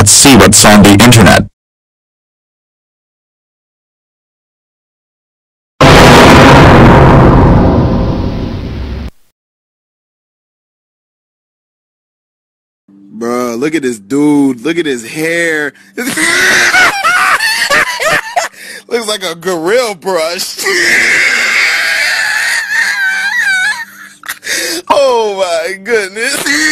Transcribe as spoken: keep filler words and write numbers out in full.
Let's see what's on the internet. Bruh, look at this dude. Look at his hair. Looks like a gorilla brush. Oh my goodness.